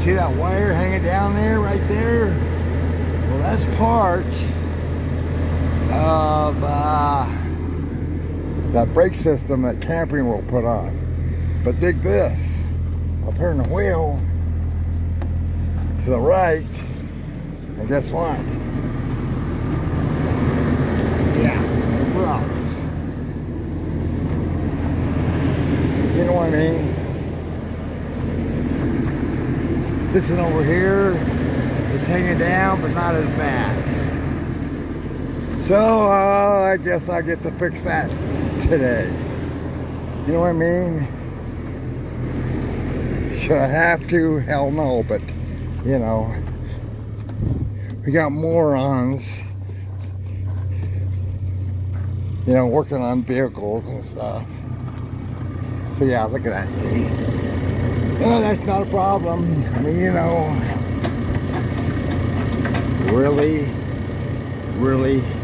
see that wire hanging down there, right there? Well, that's part of that brake system that Camping will put on. But dig this. I'll turn the wheel to the right, and guess what? Yeah, it rocks. You know what I mean? This one over here is hanging down, but not as bad. So I guess I get to fix that today. You know what I mean? Should I have to? Hell no, but you know, we got morons, you know, working on vehicles and stuff. So yeah, look at that. See? Oh, that's not a problem. I mean, you know, really